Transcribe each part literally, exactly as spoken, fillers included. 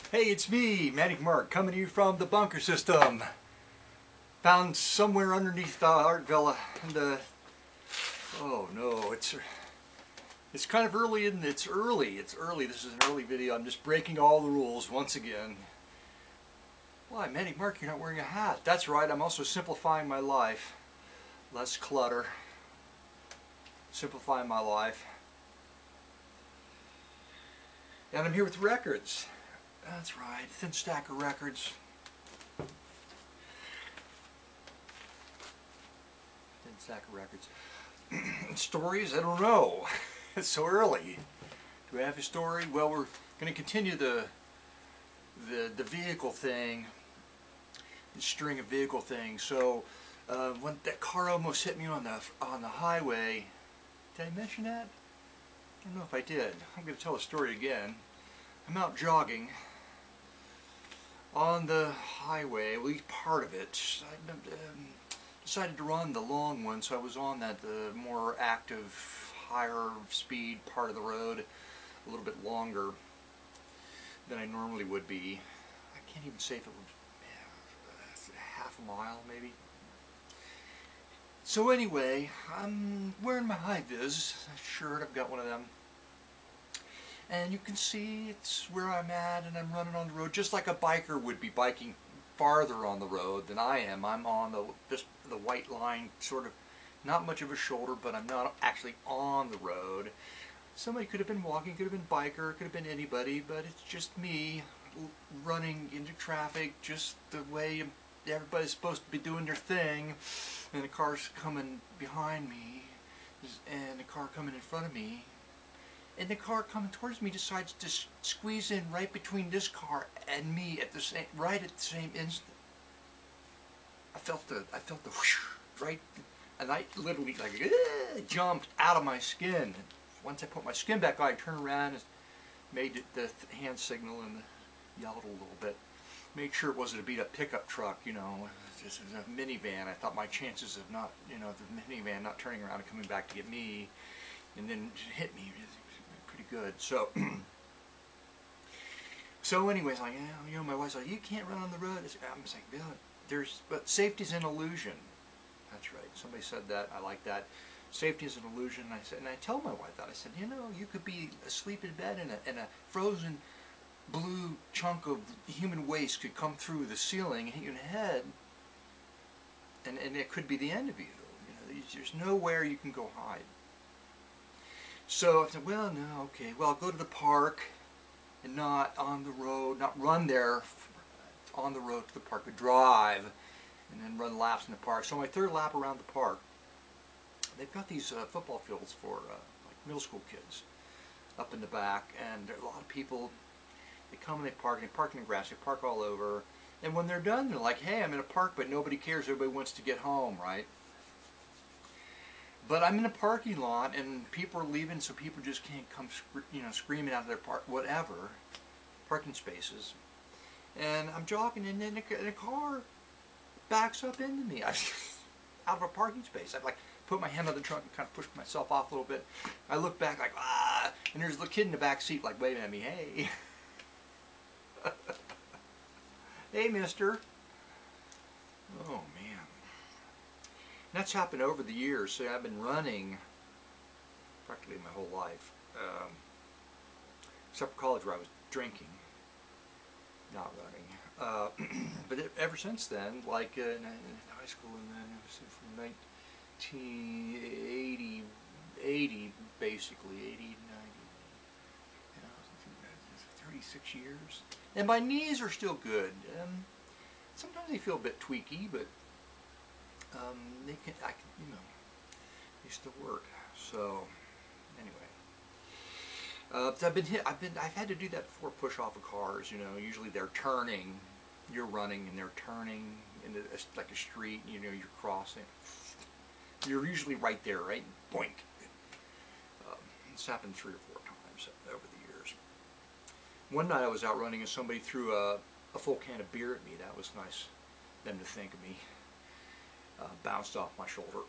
Hey, it's me, Manic Mark, coming to you from the bunker system. Found somewhere underneath uh, Art Villa, and uh, oh no, it's it's kind of early, and it's early. It's early. This is an early video. I'm just breaking all the rules once again. Why, Manic Mark, you're not wearing a hat? That's right. I'm also simplifying my life. Less clutter. Simplifying my life. And I'm here with records. That's right, thin stack of records. Thin stack of records. Stories? I don't know. It's so early. Do we have a story? Well, we're going to continue the the the vehicle thing, the string of vehicle things. So uh, when that car almost hit me on the on the highway, did I mention that? I don't know if I did. I'm going to tell the story again. I'm out jogging on the highway, at least part of it. I um, decided to run the long one, so I was on that the more active, higher speed part of the road a little bit longer than I normally would be. I can't even say if it was yeah, half a mile maybe. So anyway, I'm wearing my high-vis shirt. I've got one of them. And you can see it's where I'm at, and I'm running on the road just like a biker would be biking farther on the road than I am. I'm on the just the white line, sort of not much of a shoulder, but I'm not actually on the road. Somebody could have been walking, could have been biker, could have been anybody, but it's just me running into traffic just the way everybody's supposed to be doing their thing, and the car's coming behind me, and the car coming in front of me. And the car coming towards me decides to squeeze in right between this car and me at the same, right at the same instant. I felt the, I felt the whoosh, right, and I literally like uh, jumped out of my skin. Once I put my skin back on, I turned around and made it, the hand signal and yelled a little bit. Made sure it wasn't a beat-up pickup truck, you know. This is a minivan. I thought my chances of not, you know, the minivan not turning around and coming back to get me, and then hit me. Good. So, so anyways, like, you know, my wife's like, you can't run on the road. I'm just like, yeah, there's, but safety's an illusion. That's right. Somebody said that. I like that. Safety is an illusion. And I said, and I tell my wife that. I said, you know, you could be asleep in bed, and a, and a frozen blue chunk of human waste could come through the ceiling and hit you in the head, and and it could be the end of you. You know, there's nowhere you can go hide. So I said, well, no, okay, well, I'll go to the park and not on the road, not run there on the road to the park, but drive and then run laps in the park. So my third lap around the park, they've got these uh, football fields for uh, like middle school kids up in the back, and there are a lot of people, they come and they park, and they park in the grass, they park all over, and when they're done, they're like, hey, I'm in a park, but nobody cares, everybody wants to get home, right? But I'm in a parking lot, and people are leaving, so people just can't come, you know, screaming out of their park, whatever, parking spaces. And I'm jogging, and then a, a car backs up into me. I out of a parking space. I like put my hand on the trunk and kind of push myself off a little bit. I look back like ah, and there's the kid in the back seat like waving at me. Hey, hey, Mister. Oh man. That's happened over the years. So I've been running practically my whole life, um, except for college where I was drinking, not running. Uh, but it, ever since then, like uh, in, in high school, and then it was from nineteen eighty, eighty basically, eighty, ninety, you know, thirty-six years. And my knees are still good. Um, sometimes they feel a bit tweaky, but Um, they can, I can, you know, they still work. So, anyway, uh, I've been hit. I've been. I've had to do that before. Push off of cars. You know, usually they're turning. You're running, and they're turning into a, like a street. You know, you're crossing. You're usually right there, right? Boink. Um, it's happened three or four times over the years. One night I was out running, and somebody threw a, a full can of beer at me. That was nice. Them to think of me. Uh, bounced off my shoulder.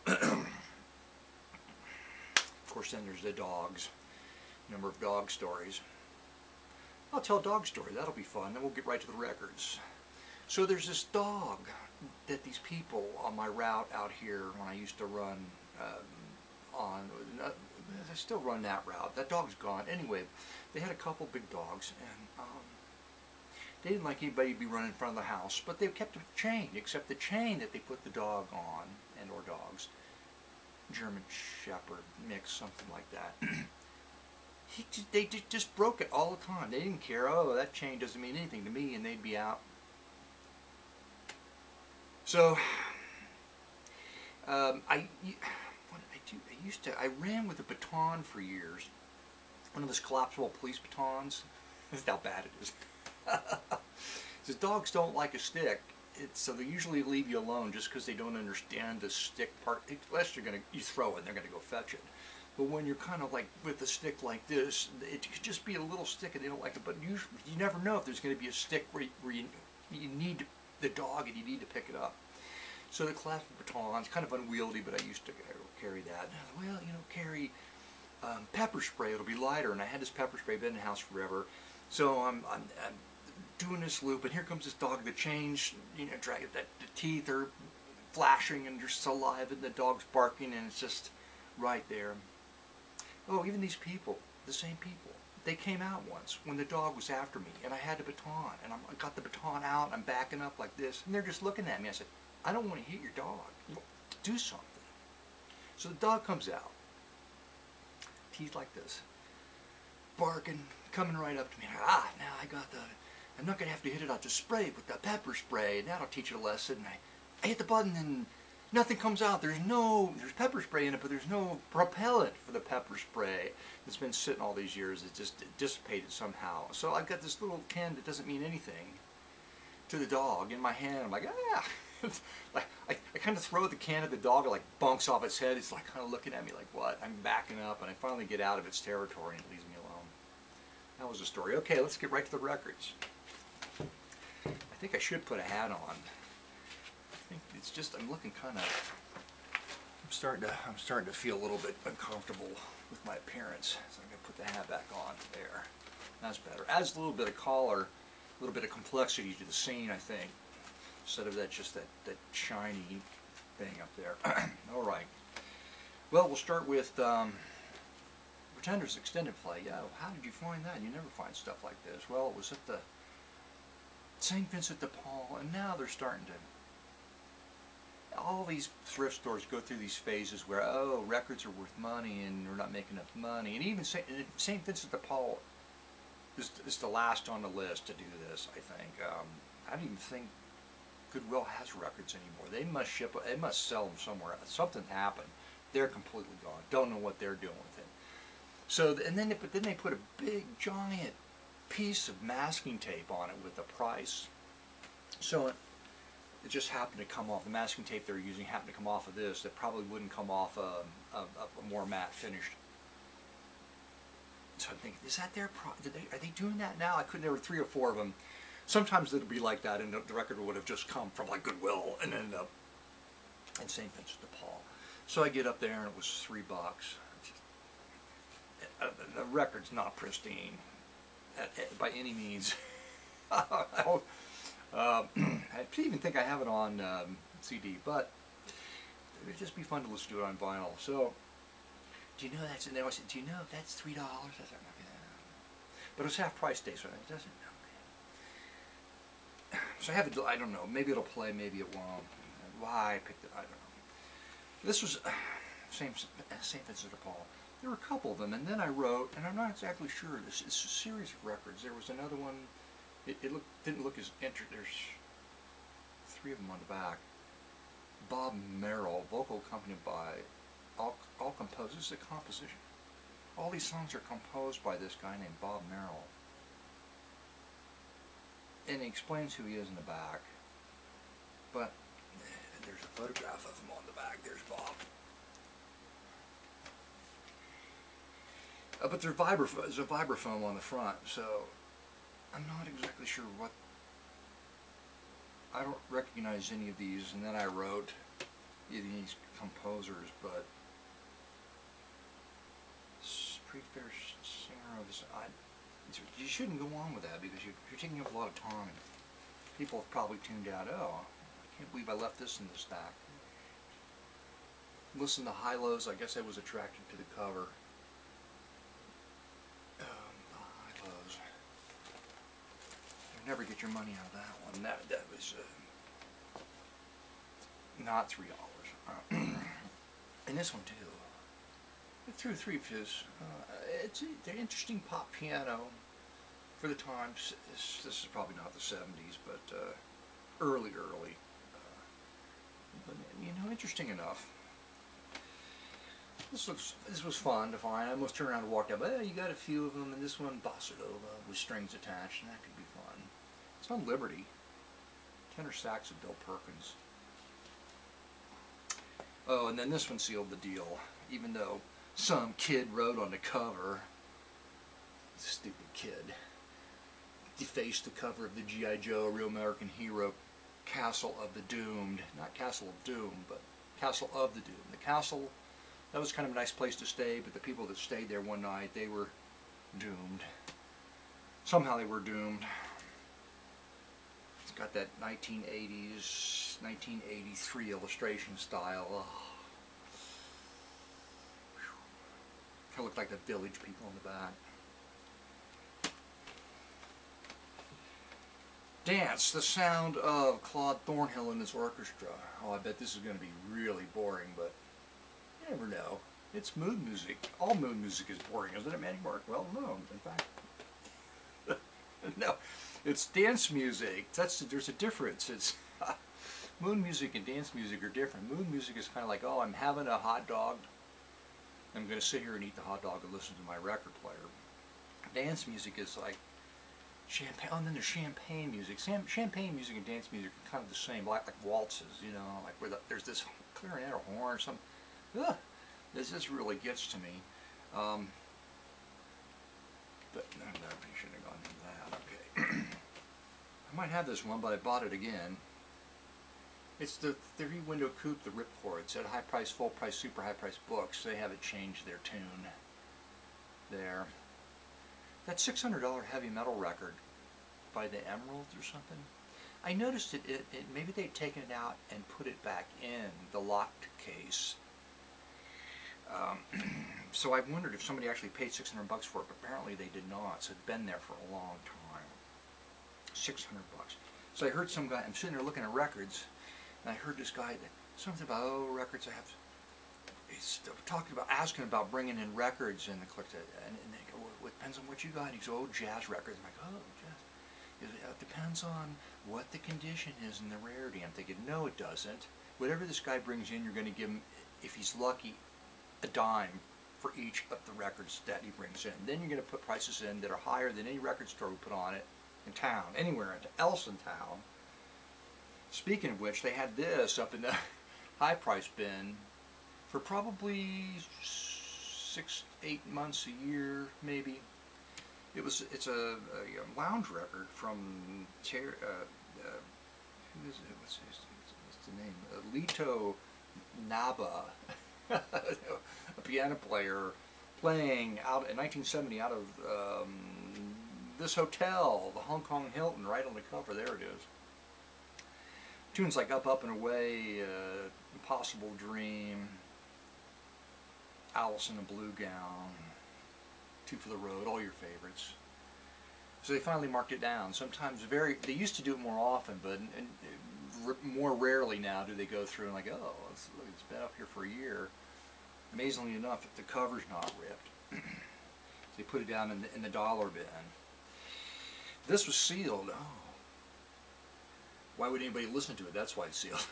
Of course, then there's the dogs. Number of dog stories. I'll tell a dog story. That'll be fun. Then we'll get right to the records. So there's this dog that these people on my route out here when I used to run um, on, uh, I still run that route. That dog's gone. Anyway, they had a couple big dogs, and um, they didn't like anybody to be running in front of the house, but they kept it chained, except the chain that they put the dog on, and or dogs, German Shepherd mix, something like that. he, they just broke it all the time. They didn't care. Oh, that chain doesn't mean anything to me, and they'd be out. So, um, I, what did I do? I used to, I ran with a baton for years. One of those collapsible police batons. That's how bad it is. Because dogs don't like a stick, it's, so they usually leave you alone just because they don't understand the stick part. Unless you're gonna, you throw it, and they're gonna go fetch it. But when you're kind of like with a stick like this, it could just be a little stick and they don't like it. But usually, you never know if there's going to be a stick where you, where you, you need the dog and you need to pick it up. So the collapsible baton's kind of unwieldy, but I used to carry that. Well, you know, carry um, pepper spray. It'll be lighter. And I had this pepper spray, been in the house forever. So I'm, I'm, I'm doing this loop, and here comes this dog. The chains, you know, dragging that the teeth are flashing, and there's saliva, and the dog's barking, and it's just right there. Oh, even these people, the same people, they came out once when the dog was after me, and I had the baton, and I'm, I got the baton out, and I'm backing up like this, and they're just looking at me. I said, I don't want to hit your dog. Do something. So the dog comes out, teeth like this, barking, coming right up to me. Ah, now I got the, I'm not going to have to hit it out to spray with the pepper spray, and that'll teach it a lesson. And I, I hit the button, and nothing comes out. There's no, there's pepper spray in it, but there's no propellant for the pepper spray. It's been sitting all these years. It just it dissipated somehow. So I've got this little can that doesn't mean anything to the dog in my hand. I'm like, ah. like, I, I kind of throw the can at the dog. It like bunks off its head. It's like kind of looking at me like, what? I'm backing up, and I finally get out of its territory, and it leaves me alone. That was the story. Okay, let's get right to the records. I think I should put a hat on. I think it's just I'm looking kind of. I'm starting to. I'm starting to feel a little bit uncomfortable with my appearance, so I'm gonna put the hat back on. There, that's better. Adds a little bit of color, a little bit of complexity to the scene, I think, instead of that just that that shiny thing up there. All right. Well, we'll start with um, Pretenders extended play. Yeah, how did you find that? You never find stuff like this. Well, it was at the Saint Vincent de Paul, and now they're starting to, all these thrift stores go through these phases where, oh, records are worth money and we're not making enough money. And even Saint Vincent de Paul is, is the last on the list to do this, I think. Um, I don't even think Goodwill has records anymore. They must ship, they must sell them somewhere. Something happened. They're completely gone. Don't know what they're doing with it. So, and then they, but then they put a big, giant piece of masking tape on it with the price. So it, it just happened to come off. The masking tape they're using happened to come off of this. That probably wouldn't come off a, a, a more matte finished. So I think, is that their pro? Did they, are they doing that now? I couldn't. There were three or four of them. Sometimes it'd be like that, and the, the record would have just come from like Goodwill and ended up in Saint Vincent de Paul. So I get up there, and it was three bucks. Uh, the record's not pristine at, at, by any means. uh, I even think I have it on um, C D, but it would just be fun to listen to it on vinyl. So, do you know that's? And then I said, do you know that's three dollars? I said, okay. But it was half price day, so it doesn't. Okay. So I have it. I don't know. Maybe it'll play. Maybe it won't. Why I picked it? I don't know. This was uh, same Saint Vincent de Paul. There were a couple of them, and then I wrote, and I'm not exactly sure. This it's a series of records. There was another one. It, it looked, didn't look as inter. There's three of them on the back. Bob Merrill, vocal accompanied by all all composed. This is a composition. All these songs are composed by this guy named Bob Merrill, and he explains who he is in the back. But there's a photograph of him on the back. There's Bob. Uh, but there's, vibra there's a vibraphone on the front, so I'm not exactly sure what. I don't recognize any of these, and then I wrote any of these composers, but Pretty Fair Singer of his, I, It's, you shouldn't go on with that because you're, you're taking up a lot of time. People have probably tuned out, oh, I can't believe I left this in the stack. Listen to High Lows, I guess I was attracted to the cover. Um, High Lows. You'll never get your money out of that one. That, that was uh, not three dollars. And this one too. Through Three Fizz. Uh, it's an interesting pop piano for the times. This, this is probably not the seventies, but uh, early, early. Uh, but, you know, interesting enough. This looks. This was fun to find. I almost turned around and walked out. But eh, you got a few of them, and this one Bossa Nova with strings attached, and that could be fun. It's on Liberty. Tenor sax of Bill Perkins. Oh, and then this one sealed the deal, even though some kid wrote on the cover, stupid kid, defaced the cover of the G I Joe, Real American Hero, Castle of the Doomed. Not Castle of Doom, but Castle of the Doomed. The castle, that was kind of a nice place to stay, but the people that stayed there one night, they were doomed. Somehow they were doomed. It's got that nineteen eighties, nineteen eighty-three illustration style. Oh. Kind of looked like the Village people in the back. Dance, the sound of Claude Thornhill and his orchestra. Oh, I bet this is going to be really boring, but you never know. It's mood music. All mood music is boring, isn't it, Manny Mark? Well, no, in fact. No, it's dance music. That's there's a difference. It's mood music and dance music are different. Mood music is kind of like, oh, I'm having a hot dog. I'm going to sit here and eat the hot dog and listen to my record player. Dance music is like champagne. Oh, and then there's champagne music. Sam, champagne music and dance music are kind of the same, like like waltzes. You know, like where the, there's this clarinet or horn or something. Ugh, this this really gets to me. Um, but no, no, you shouldn't have gone into that. Okay. I might have this one, but I bought it again. It's the three-window coupe, the Ripcord. It's at high price, full price, super high price books. They haven't changed their tune there. That six hundred dollar heavy metal record by the Emeralds or something. I noticed it, it, it. Maybe they'd taken it out and put it back in the locked case. Um, so I wondered if somebody actually paid six hundred bucks for it, but apparently they did not. So it's been there for a long time. six hundred bucks. So I heard some guy. I'm sitting there looking at records. And I heard this guy, something about, oh, records, I have to, he's talking about, asking about bringing in records, and, the, and, and they go, well, it depends on what you got. And he goes, oh, jazz records. I'm like, oh, jazz. It depends on what the condition is and the rarity. I'm thinking, no, it doesn't. Whatever this guy brings in, you're going to give him, if he's lucky, a dime for each of the records that he brings in. Then you're going to put prices in that are higher than any record store would put on it in town, anywhere else in town. Speaking of which, they had this up in the high price bin for probably six, eight months a year, maybe. It was. It's a, a lounge record from Ter, uh, uh, who is it? What's, his, what's the name? Uh, Lito Naba, a piano player, playing out in nineteen seventy out of um, this hotel, the Hong Kong Hilton, right on the cover. There it is. Tunes like Up, Up and Away, uh, Impossible Dream, Alice in a Blue Gown, Two for the Road, all your favorites. So they finally marked it down. Sometimes very, they used to do it more often, but and, and, more rarely now do they go through and like, oh, it's, it's been up here for a year. Amazingly enough, if the cover's not ripped, so they put it down in the, in the dollar bin. This was sealed. Oh. Why would anybody listen to it? That's why it's sealed.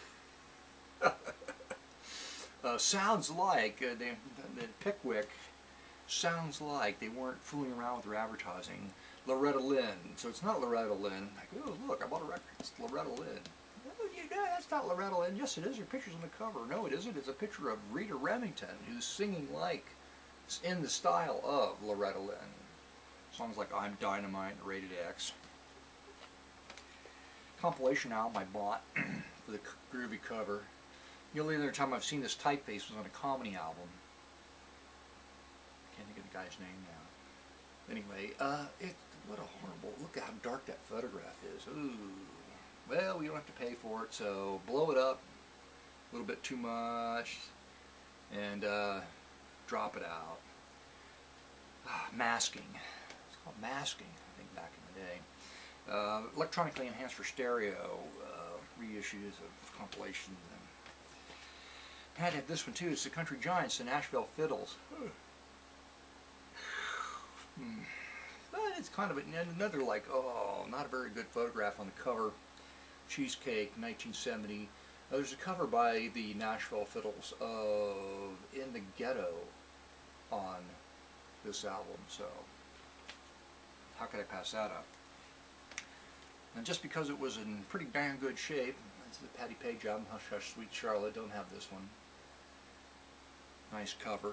uh, sounds like, uh, they, the Pickwick sounds like they weren't fooling around with their advertising. Loretta Lynn. So it's not Loretta Lynn. Like, oh, look, I bought a record. It's Loretta Lynn. Oh, you know, that's not Loretta Lynn. Yes, it is. Your picture's on the cover. No, it isn't. It's a picture of Rita Remington, who's singing like, in the style of Loretta Lynn. Songs like I'm Dynamite, Rated X. Compilation album I bought for the groovy cover. The only other time I've seen this typeface was on a comedy album. I can't think of the guy's name now. Anyway, uh, it, what a horrible, look at how dark that photograph is. Ooh. Well, we don't have to pay for it, so blow it up a little bit too much and uh, drop it out. Ah, masking. It's called masking, I think, back in the day. Uh, electronically enhanced for stereo uh, reissues of compilations. And I had to have this one too. It's the Country Giants, the Nashville Fiddles. Hmm. But it's kind of another, like, oh, not a very good photograph on the cover. Cheesecake, nineteen seventy. Uh, there's a cover by the Nashville Fiddles of In the Ghetto on this album, so how could I pass that up? And just because it was in pretty damn good shape, that's the Patty Page album, Hush Hush Sweet Charlotte, don't have this one. Nice cover.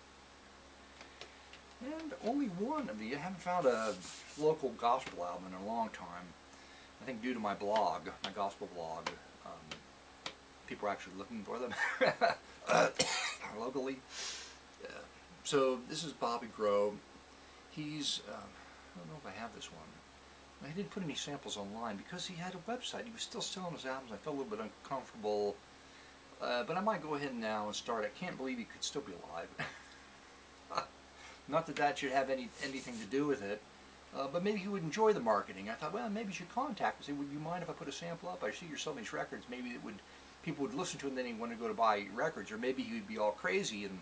And only one of the, I haven't found a local gospel album in a long time. I think due to my blog, my gospel blog, um, people are actually looking for them locally. Yeah. So this is Bobby Grove. He's, uh, I don't know if I have this one. I didn't put any samples online because he had a website. He was still selling his albums. I felt a little bit uncomfortable. Uh, but I might go ahead now and start. I can't believe he could still be alive. Not that that should have any anything to do with it, uh, but maybe he would enjoy the marketing. I thought, well, maybe you should contact him and say, would you mind if I put a sample up? I see you're selling these records. Maybe it would, people would listen to him, then he'd want to go to buy records. Or maybe he would be all crazy and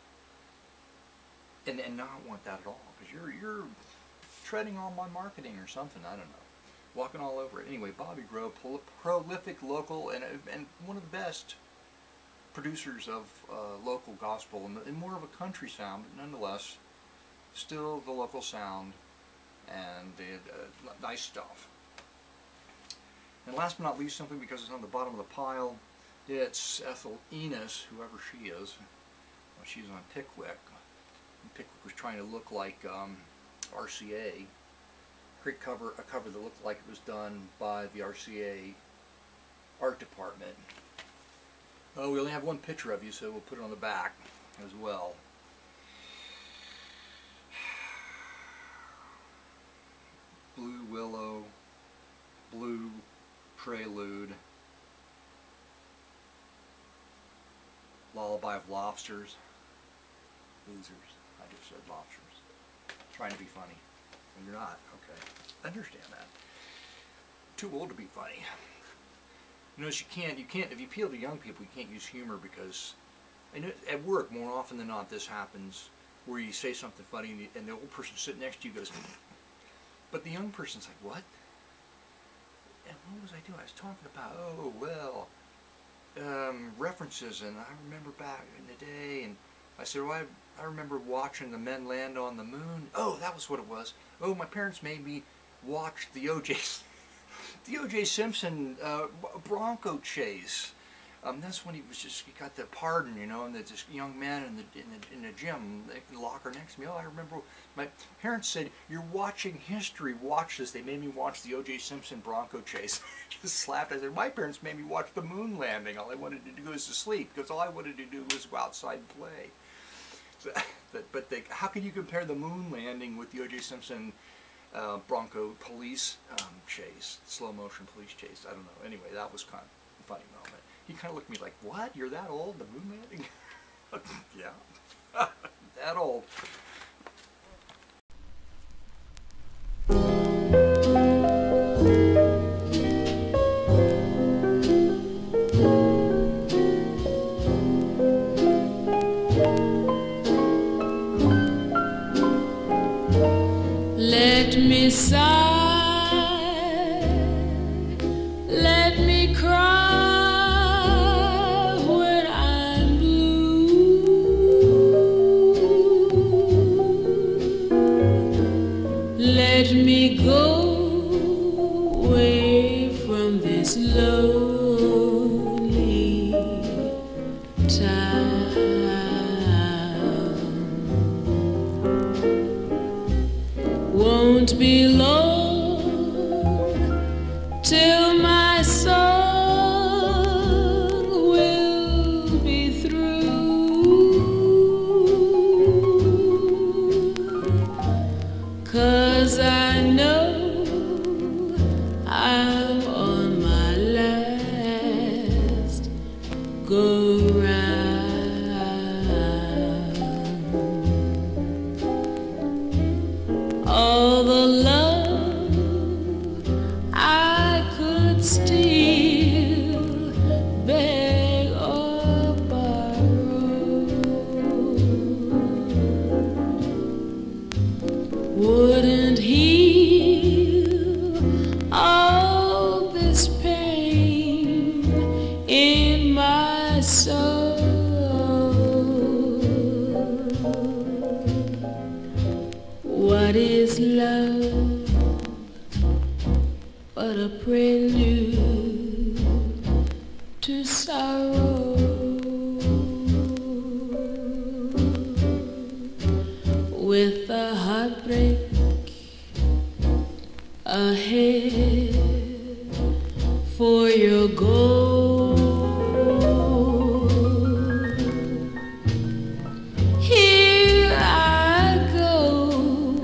and, and not want that at all. Because you're, you're treading on my marketing or something. I don't know. Walking all over it. Anyway, Bobby Grove, pro prolific local and, and one of the best producers of uh, local gospel and, and more of a country sound, but nonetheless, still the local sound and uh, nice stuff. And last but not least, simply because it's on the bottom of the pile, it's Ethel Enos, whoever she is. Well, she's on Pickwick. And Pickwick was trying to look like um, R C A. Create cover, a cover that looked like it was done by the R C A art department. Oh, we only have one picture of you, so we'll put it on the back as well. Blue Willow, Blue Prelude, Lullaby of Lobsters, Losers. I just said lobsters. Trying to be funny. And you're not. Okay. I understand that. Too old to be funny. You notice you can't, you can't, if you appeal to young people, you can't use humor because, I know at work more often than not this happens where you say something funny and the, and the old person sitting next to you goes, but the young person's like, what? And what was I doing? I was talking about, oh, well, um, references, and I remember back in the day, and I said, well, I, I remember watching the men land on the moon. Oh, that was what it was. Oh, my parents made me watch the O J the O J Simpson uh, Bronco chase. Um, that's when he was just, he got the pardon, you know, and there's this young man in the, in the, in the gym, the locker next to me. Oh, I remember my parents said, you're watching history, watch this. They made me watch the O J Simpson Bronco chase. Just slapped. I said, my parents made me watch the moon landing. All I wanted to do was to sleep, because all I wanted to do was go outside and play. So, but but they, how can you compare the moon landing with the O J Simpson uh, Bronco police um, chase, slow motion police chase? I don't know. Anyway, that was kind of a funny moment. He kind of looked at me like, what? You're that old? The moon landing? Yeah. That old. Let me sigh, let me cry when I'm blue. Let me go away from this lonely town. Won't be long but a prelude to sorrow. With a heartbreak ahead for your goal, here I go.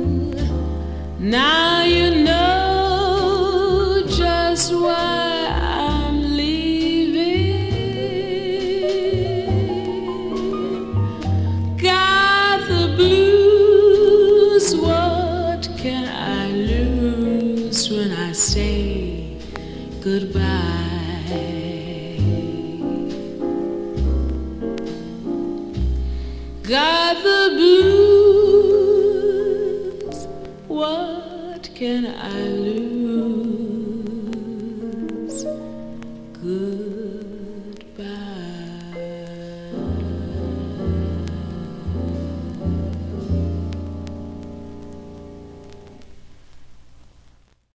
Now you know just why I'm leaving. Got the blues, what can I lose when I say goodbye?